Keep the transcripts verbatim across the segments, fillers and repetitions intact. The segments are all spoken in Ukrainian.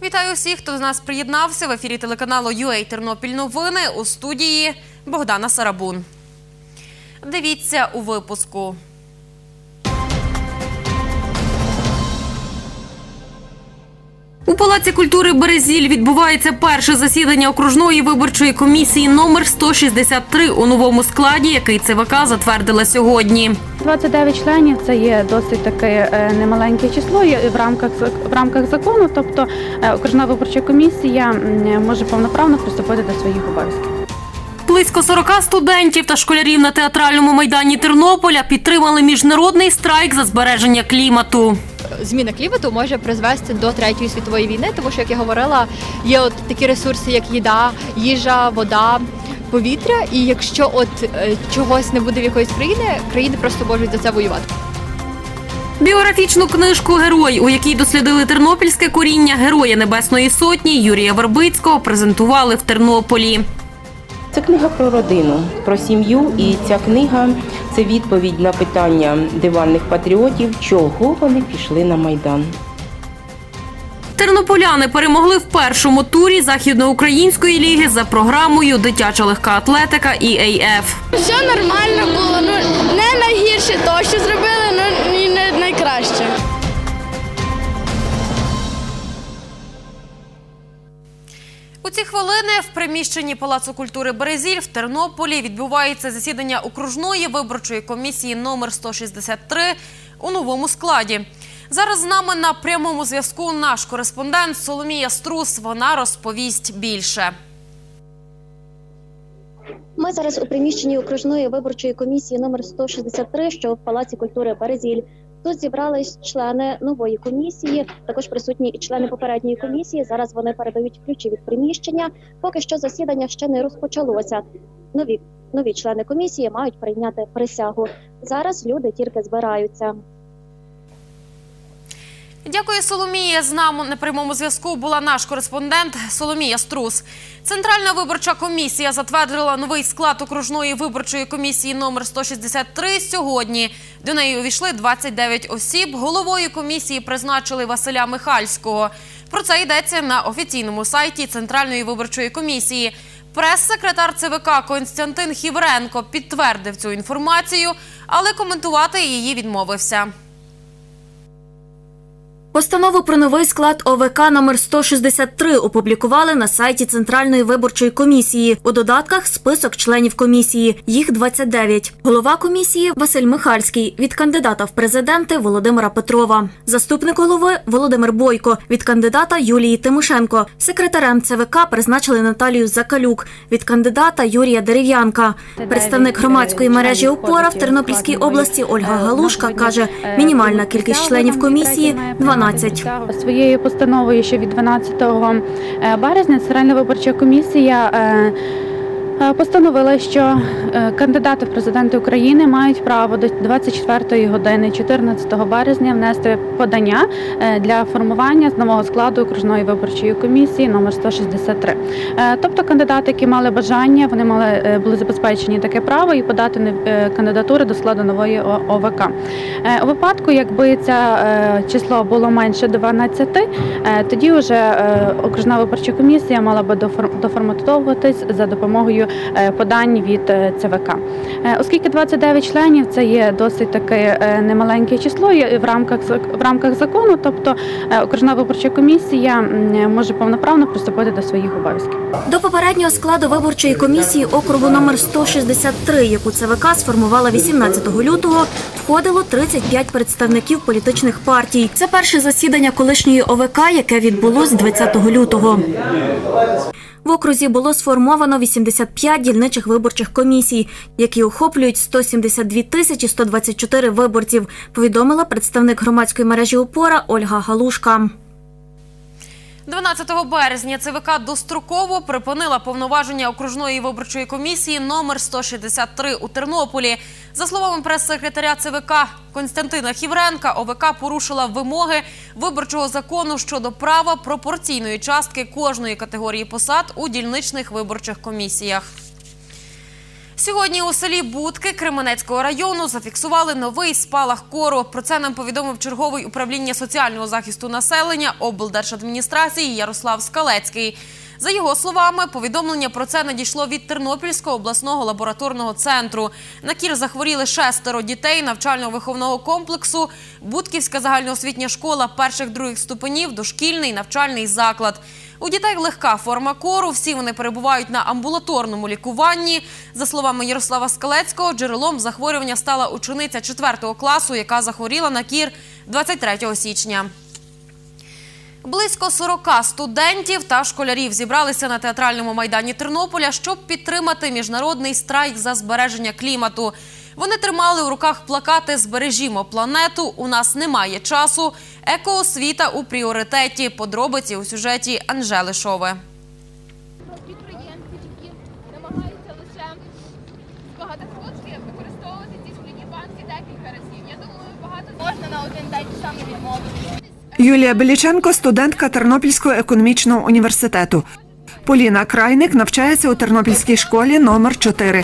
Вітаю всіх, хто до нас приєднався. В ефірі телеканалу ю ей Тернопіль новини, у студії Богдана Сарабун. Дивіться у випуску. У Палаці культури «Березіль» відбувається перше засідання окружної виборчої комісії номер сто шістдесят три у новому складі, який ЦВК затвердила сьогодні. двадцять дев'ять членів – це є досить таке немаленьке число в рамках, в рамках закону, тобто окружна виборча комісія може повноправно приступити до своїх обов'язків. Близько сорока студентів та школярів на театральному майдані Тернополя підтримали міжнародний страйк за збереження клімату. Зміна клімату може призвести до Третьої світової війни, тому що, як я говорила, є от такі ресурси, як їда, їжа, вода, повітря. І якщо от е, чогось не буде в якоїсь країни, країни просто можуть за це воювати. Біографічну книжку «Герой», у якій дослідили тернопільське коріння Героя Небесної Сотні Юрія Вербицького, презентували в Тернополі. Це книга про родину, про сім'ю, і ця книга – це відповідь на питання диванних патріотів, чого вони пішли на Майдан. Тернополяни перемогли в першому турі Західноукраїнської ліги за програмою «Дитяча легка атлетика» і ей еф. Все нормально було, ну не найгірше то, що зробили, ну і не найкраще. У ці хвилини в приміщенні Палацу культури «Березіль» в Тернополі відбувається засідання окружної виборчої комісії номер сто шістдесят три у новому складі. Зараз з нами на прямому зв'язку наш кореспондент Соломія Струс. Вона розповість більше. Ми зараз у приміщенні окружної виборчої комісії номер сто шістдесят три, що в Палаці культури «Березіль». Тут зібрались члени нової комісії, також присутні і члени попередньої комісії. Зараз вони передають ключі від приміщення. Поки що засідання ще не розпочалося. Нові, нові члени комісії мають прийняти присягу. Зараз люди тільки збираються. Дякую, Соломія. З нами на прямому зв'язку була наш кореспондент Соломія Струс. Центральна виборча комісія затвердила новий склад окружної виборчої комісії номер сто шістдесят три сьогодні. До неї увійшли двадцять дев'ять осіб. Головою комісії призначили Василя Михальського. Про це йдеться на офіційному сайті Центральної виборчої комісії. Прес-секретар ЦВК Костянтин Хівренко підтвердив цю інформацію, але коментувати її відмовився. Постанову про новий склад о ве ка номер сто шістдесят три опублікували на сайті Центральної виборчої комісії. У додатках список членів комісії. Їх двадцять дев'ять. Голова комісії – Василь Михальський. Від кандидата в президенти – Володимира Петрова. Заступник голови – Володимир Бойко. Від кандидата – Юлії Тимошенко. Секретарем ЦВК призначили Наталію Закалюк. Від кандидата – Юрія Дерев'янка. Представник громадської мережі «Опора» в Тернопільській області Ольга Галушка каже, мінімальна кількість членів комісії – дванадцять. Своєю постановою, що від дванадцятого березня Центральна виборча комісія постановила, що кандидати в президенти України мають право до двадцять четвертої години чотирнадцятого березня внести подання для формування нового складу окружної виборчої комісії номер сто шістдесят три. Тобто кандидати, які мали бажання, вони мали, були забезпечені таке право і подати кандидатури до складу нової о ве ка. У випадку, якби це число було менше дванадцяти, тоді вже окружна виборча комісія мала би доформатовуватись за допомогою подань від ЦВК. Оскільки двадцять дев'ять членів – це є досить таке немаленьке число в рамках, в рамках закону, тобто окружна виборча комісія може повноправно приступити до своїх обов'язків. До попереднього складу виборчої комісії округу номер сто шістдесят три, яку ЦВК сформувала вісімнадцятого лютого, входило тридцять п'ять представників політичних партій. Це перше засідання колишньої о ве ка, яке відбулось двадцятого лютого. В окрузі було сформовано вісімдесят п'ять дільничих виборчих комісій, які охоплюють сто сімдесят дві тисячі сто двадцять чотири виборців, повідомила представник громадської мережі «Опора» Ольга Галушка. дванадцятого березня ЦВК достроково припинила повноваження окружної виборчої комісії номер сто шістдесят три у Тернополі. За словами прес-секретаря ЦВК Костянтина Хівренка, о ве ка порушила вимоги виборчого закону щодо права пропорційної частки кожної категорії посад у дільничних виборчих комісіях. Сьогодні у селі Будки Кременецького району зафіксували новий спалах кору. Про це нам повідомив черговий управління соціального захисту населення облдержадміністрації Ярослав Скалецький. За його словами, повідомлення про це надійшло від Тернопільського обласного лабораторного центру. На кір захворіли шестеро дітей навчально-виховного комплексу, Будківська загальноосвітня школа перших-других ступенів, дошкільний навчальний заклад. У дітей легка форма кору, всі вони перебувають на амбулаторному лікуванні. За словами Ярослава Скалецького, джерелом захворювання стала учениця четвертого класу, яка захворіла на кір двадцять третього січня. Близько сорока студентів та школярів зібралися на театральному майдані Тернополя, щоб підтримати міжнародний страйк за збереження клімату. Вони тримали у руках плакати «Збережімо планету», «У нас немає часу», «Екоосвіта у пріоритеті». Подробиці у сюжеті Анжели Шове. Підприємці, які намагаються лише збагати коштів, використовувати ці скляні банки декілька разів. Я думаю, багато можна на один день саме відмовити. Юлія Беліченко – студентка Тернопільського економічного університету. Поліна Крайник навчається у Тернопільській школі номер чотири.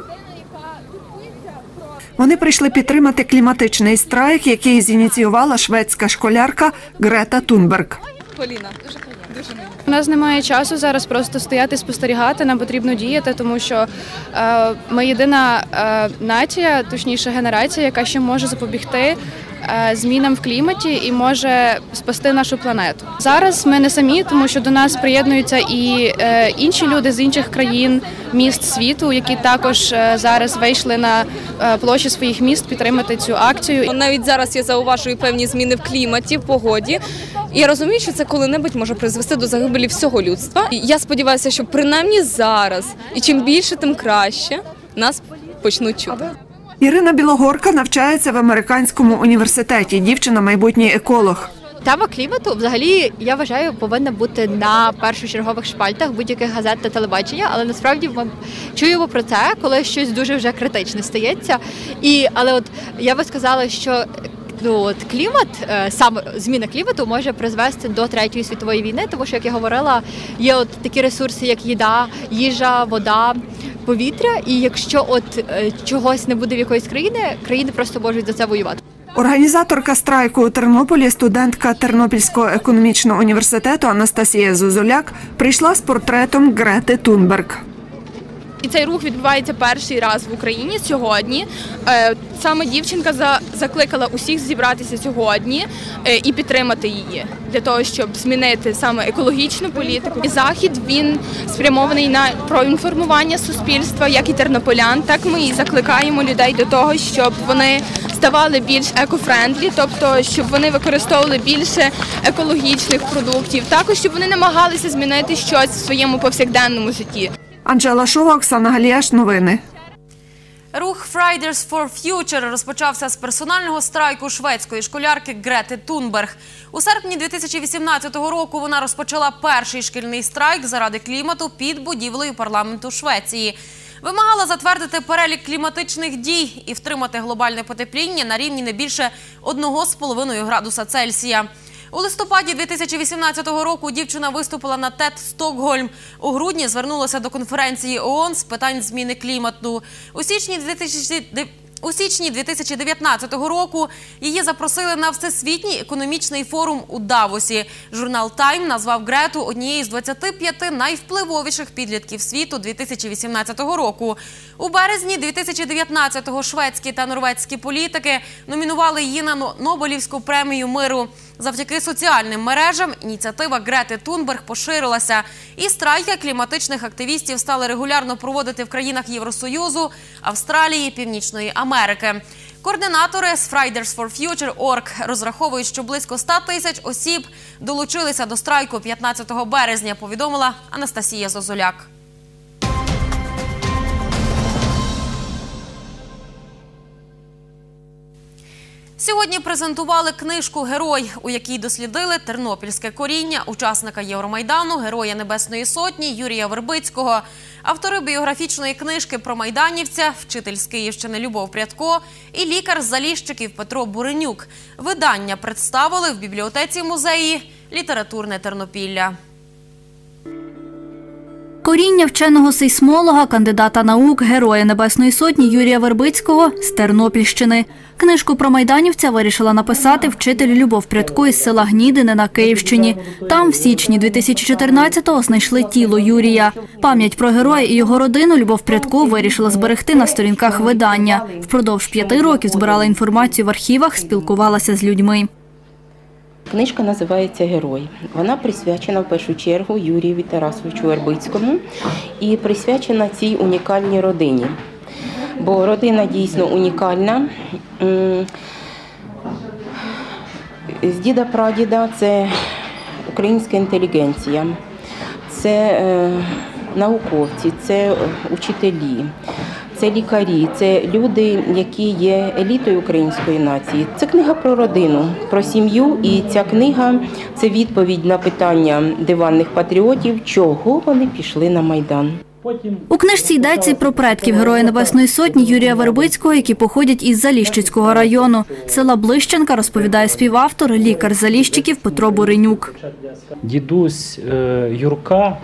Вони прийшли підтримати кліматичний страйк, який зініціювала шведська школярка Грета Тунберг. Поліна, дуже приємно. У нас немає часу зараз просто стояти, спостерігати, нам потрібно діяти, тому що е, ми єдина е, нація, точніше генерація, яка ще може запобігти е, змінам в кліматі і може спасти нашу планету. Зараз ми не самі, тому що до нас приєднуються і е, інші люди з інших країн, міст світу, які також е, зараз вийшли на е, площі своїх міст підтримати цю акцію. Навіть зараз я зауважую певні зміни в кліматі, в погоді. І я розумію, що це коли-небудь може призвести до загибелі всього людства. І я сподіваюся, що принаймні зараз, і чим більше, тим краще, нас почнуть чути. Ірина Білогорка навчається в американському університеті. Дівчина – майбутній еколог. Тема клімату, взагалі, я вважаю, повинна бути на першочергових шпальтах будь-яких газет та телебачення, але насправді ми чуємо про це, коли щось дуже вже критичне стається. І, але от я би сказала, що ну, от клімат, саме зміна клімату може призвести до Третьої світової війни, тому що, як я говорила, є от такі ресурси, як їда, їжа, вода, повітря, і якщо от чогось не буде в якоїсь країни, країни просто можуть за це воювати. Організаторка страйку у Тернополі, студентка Тернопільського економічного університету Анастасія Зозуляк, прийшла з портретом Грети Тунберг. І цей рух відбувається перший раз в Україні сьогодні. Саме дівчинка закликала усіх зібратися сьогодні і підтримати її, для того, щоб змінити саме екологічну політику. І захід, він спрямований на проінформування суспільства, як і тернополян, так ми і закликаємо людей до того, щоб вони ставали більш екофрендлі, тобто, щоб вони використовували більше екологічних продуктів, також, щоб вони намагалися змінити щось в своєму повсякденному житті. Анжела Шова, Оксана Галіяш. Новини. Рух Fridays for Future розпочався з персонального страйку шведської школярки Грети Тунберг. У серпні дві тисячі вісімнадцятого року вона розпочала перший шкільний страйк заради клімату під будівлею парламенту Швеції. Вимагала затвердити перелік кліматичних дій і втримати глобальне потепління на рівні не більше одного з половиною градуса Цельсія. У листопаді дві тисячі вісімнадцятого року дівчина виступила на тед Стокгольм. У грудні звернулася до конференції ООН з питань зміни клімату. У січні дві тисячі У січні дві тисячі дев'ятнадцятого року її запросили на Всесвітній економічний форум у Давосі. Журнал «Тайм» назвав Грету однією з двадцяти п'яти найвпливовіших підлітків світу дві тисячі вісімнадцятого року. У березні дві тисячі дев'ятнадцятого шведські та норвезькі політики номінували її на Нобелівську премію миру. Завдяки соціальним мережам ініціатива Грети Тунберг поширилася. І страйки кліматичних активістів стали регулярно проводити в країнах Євросоюзу, Австралії, Північної Америки. Координатори з Fridays for Future точка орг розраховують, що близько ста тисяч осіб долучилися до страйку п'ятнадцятого березня, повідомила Анастасія Зозуляк. Сьогодні презентували книжку «Герой», у якій дослідили тернопільське коріння учасника Євромайдану, Героя Небесної Сотні Юрія Вербицького. Автори біографічної книжки про майданівця, вчитель з Київщини Любов Прядко і лікар з Заліщиків Петро Буренюк. Видання представили в бібліотеці музеї «Літературне Тернопілля». Коріння вченого сейсмолога, кандидата наук, Героя Небесної Сотні Юрія Вербицького з Тернопільщини. Книжку про майданівця вирішила написати вчитель Любов Прядко із села Гнідине на Київщині. Там в січні дві тисячі чотирнадцятого знайшли тіло Юрія. Пам'ять про героя і його родину Любов Прядко вирішила зберегти на сторінках видання. Впродовж п'яти років збирала інформацію в архівах, спілкувалася з людьми. Книжка називається «Герой». Вона присвячена в першу чергу Юрію Тарасовичу Вербицькому і присвячена цій унікальній родині. Бо родина дійсно унікальна. З діда-прадіда це українська інтелігенція, це науковці, це учителі. Це лікарі, це люди, які є елітою української нації. Це книга про родину, про сім'ю, і ця книга – це відповідь на питання диванних патріотів, чого вони пішли на Майдан. У книжці йдеться й про предків Героя Небесної Сотні Юрія Вербицького, які походять із Заліщицького району. Села Блищенка, розповідає співавтор, лікар Заліщиків Петро Буренюк. Дідусь Юрка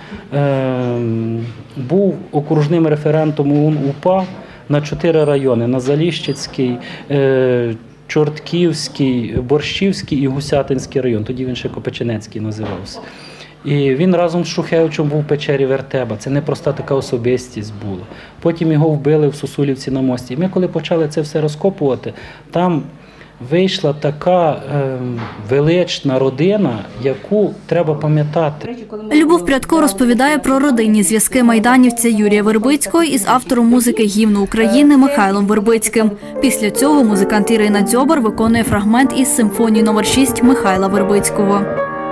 був окружним референтом УН-УПА на чотири райони – на Заліщицький, Чортківський, Борщівський і Гусятинський район. Тоді він ще Копеченецький називався. І він разом з Шухевичем був в печері Вертеба. Це не проста така особистість була. Потім його вбили в Сосулівці на мості. І ми, коли почали це все розкопувати, там вийшла така е, велична родина, яку треба пам'ятати. Любов Прядко розповідає про родинні зв'язки майданівця Юрія Вербицького із автором музики «Гімну України» Михайлом Вербицьким. Після цього музикант Ірина Дзьобар виконує фрагмент із симфонії номер шість Михайла Вербицького.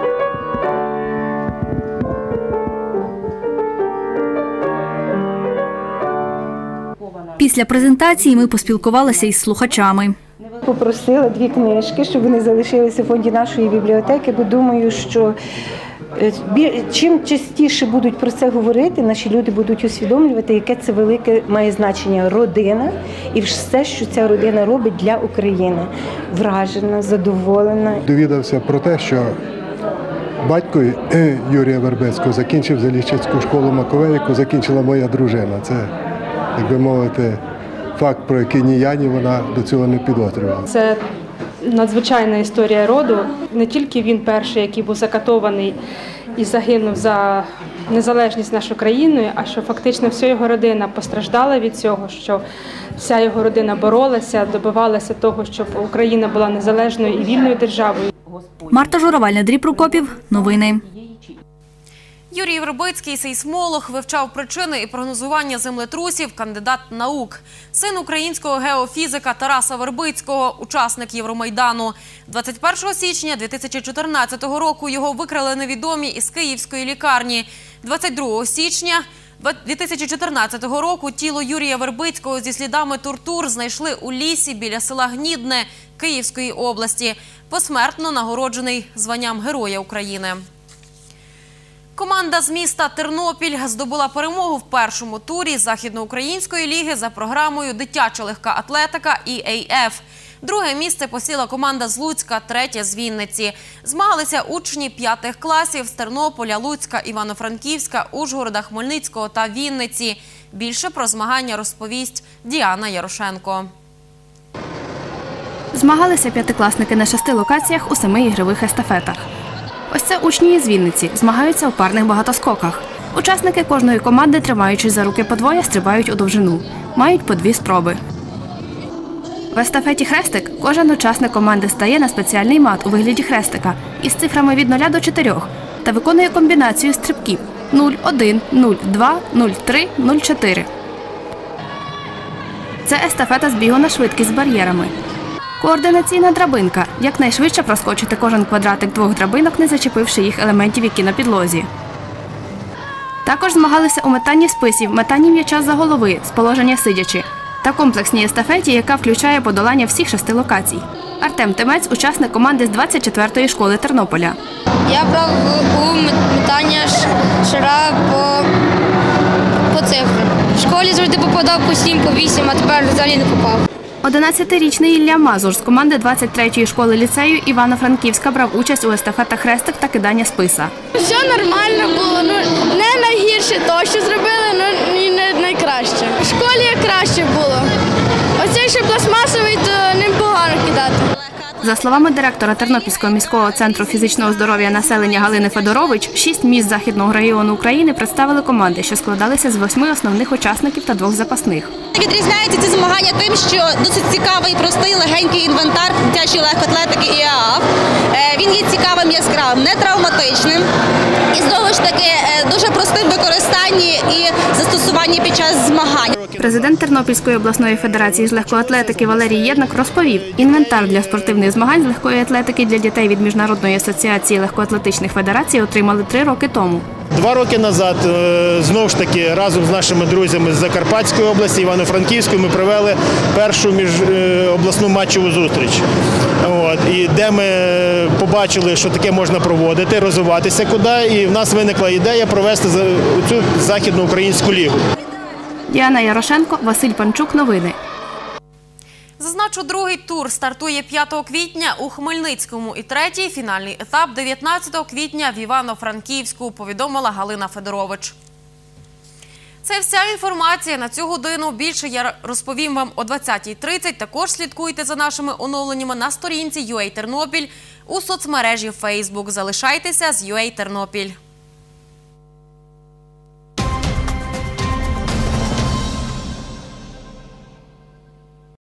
Після презентації ми поспілкувалися із слухачами. Попросила дві книжки, щоб вони залишилися в фонді нашої бібліотеки, бо думаю, що чим частіше будуть про це говорити, наші люди будуть усвідомлювати, яке це велике має значення родина і все, що ця родина робить для України. Вражена, задоволена. Довідався про те, що батько Юрія Вербицького закінчив Заліщицьку школу Маковей, яку закінчила моя дружина. Це, як би мовити, факт, про який ні я, ні вона до цього не підозрювала. Це надзвичайна історія роду. Не тільки він перший, який був закатований і загинув за незалежність нашої країни, а що фактично вся його родина постраждала від цього, що вся його родина боролася, добивалася того, щоб Україна була незалежною і вільною державою. Марта Журавель, Андрій Прокопів. Новини. Юрій Вербицький – сейсмолог, вивчав причини і прогнозування землетрусів, кандидат наук. Син українського геофізика Тараса Вербицького, учасник Євромайдану. двадцять першого січня дві тисячі чотирнадцятого року його викрали невідомі із київської лікарні. двадцять другого січня дві тисячі чотирнадцятого року тіло Юрія Вербицького зі слідами тортур знайшли у лісі біля села Гнідне Київської області. Посмертно нагороджений званням Героя України. Команда з міста Тернопіль здобула перемогу в першому турі Західноукраїнської ліги за програмою «Дитяча легка атлетика» і ей еф. Друге місце посіла команда з Луцька, третє з Вінниці. Змагалися учні п'ятих класів з Тернополя, Луцька, Івано-Франківська, Ужгорода, Хмельницького та Вінниці. Більше про змагання розповість Діана Ярошенко. Змагалися п'ятикласники на шести локаціях у семи ігрових естафетах. Ось це учні із Вінниці, змагаються у парних багатоскоках. Учасники кожної команди, тримаючись за руки по двоє, стрибають у довжину. Мають по дві спроби. В естафеті «Хрестик» кожен учасник команди стає на спеціальний мат у вигляді хрестика із цифрами від нуля до чотирьох та виконує комбінацію стрибків нуль один, нуль два, нуль три, нуль чотири. Це естафета з бігу на швидкість з бар'єрами. Координаційна драбинка – якнайшвидше проскочити кожен квадратик двох драбинок, не зачепивши їх елементів, які на підлозі. Також змагалися у метанні списів, метанні м'яча за голови, з положення сидячи, та комплексній естафеті, яка включає подолання всіх шести локацій. Артем Тимець – учасник команди з двадцять четвертої школи Тернополя. Я брав у метання шара по, по цифрам. В школі завжди попадав по сім, по вісім, а тепер взагалі не попав. одинадцятирічний Ілля Мазур з команди двадцять третьої школи ліцею Івано-Франківська брав участь у естафетах хрестик та кидання списа. Все нормально було, ну не найгірше то, що зробили, ну і не найкраще. В школі краще було. Оцей ще пластмасовий, то ним погано кидати. За словами директора Тернопільського міського центру фізичного здоров'я населення Галини Федорович, шість міст Західного району України представили команди, що складалися з восьми основних учасників та двох запасних. Відрізняються ці змагання тим, що досить цікавий, простий, легенький інвентар дитячої легкоатлетики і ААФ. Він є цікавим, яскравим, не травматичним і, знову ж таки, дуже простим в використанні і застосуванні під час змагань. Президент Тернопільської обласної федерації з легкоатлетики Валерій Єднак розповів, інвентар для спортивних змагань з легкої атлетики для дітей від Міжнародної асоціації легкоатлетичних федерацій отримали три роки тому. Два роки назад, знову ж таки, разом з нашими друзями з Закарпатської області, Івано-Франківської, ми провели першу міжобласну матчову зустріч, От, і де ми побачили, що таке можна проводити, розвиватися куди, і в нас виникла ідея провести цю західноукраїнську лігу. Діана Ярошенко, Василь Панчук. Новини. Зазначу, другий тур стартує п'ятого квітня у Хмельницькому і третій фінальний етап дев'ятнадцятого квітня в Івано-Франківську, повідомила Галина Федорович. Це вся інформація на цю годину. Більше я розповім вам о двадцятій тридцять. Також слідкуйте за нашими оновленнями на сторінці ю ей Тернопіль у соцмережі Facebook. Залишайтеся з ю ей Тернопіль.